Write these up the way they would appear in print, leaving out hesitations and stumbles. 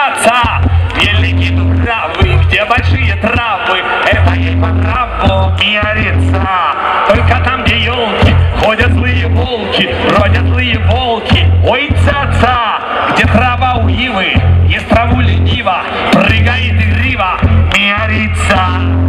Великие дубравы, где большие травы, это ей по нраву миарица. Только там, где елки, ходят злые волки, бродят злые волки. Ой, ца-ца, где трава у ивы, ест траву лениво, прыгает игриво миарица.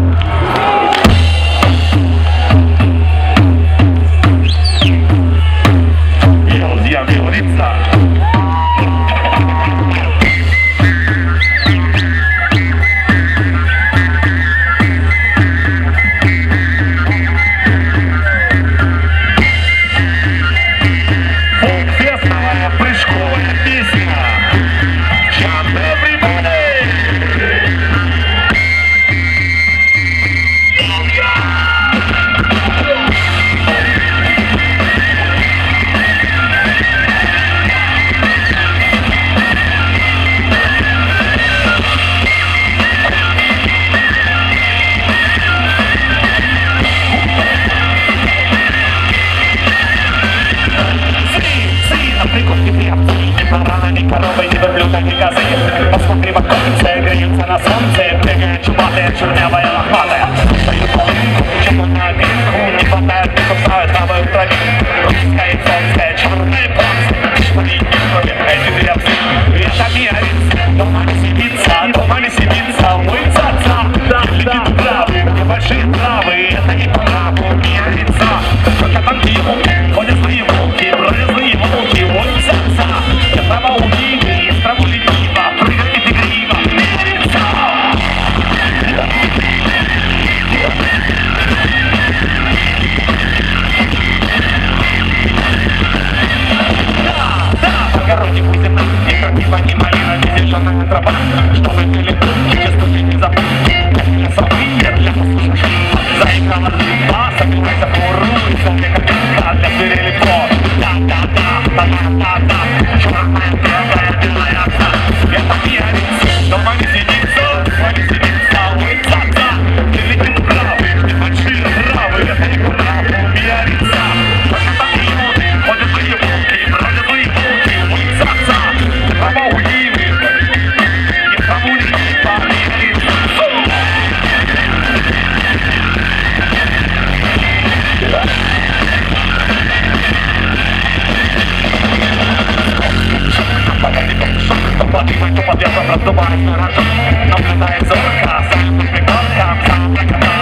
Коровы, не верблюда, не козы. Посмотри в оконце, греются на солнце, бегают чубатые, чернявая, лохматая. Дают полынку, чему на обидку, не хватает, не кусают травы в траве. Русская и цонская, черная планская, шпали и крови, эти грязцы. Это миарица, дома не сидится, ой, ца-ца. Великие дубравы, где большие травы, это не по нраву миарица. Только там, где волки, ходят злые волки, бродят злые волки, ой, ца-ца. Трава у нивы, траву лениво, прыгает игриво миарица. В огороде будет ни крапива, ни малина, ни зеленая трава. Чтобы были чисто не забыть, для события, для послушания. Заиграла рыба, собирайся поруйся, мне копейка для зверей флот. Да-да-да, черная белая белая овца. Это миарица, дома не сидится, ой, ца-ца. Великие дубравы, где большие травы, это не по нраву миарица. Только там идиоты, ходят злые волки, бродят злые волки, ой, ца-ца. Трава у нивы, и траву лениво миарица. Поднимай, то подъезд, раздувает на рожок. Наблюдает зорко, сам прикладка, сам прикладка.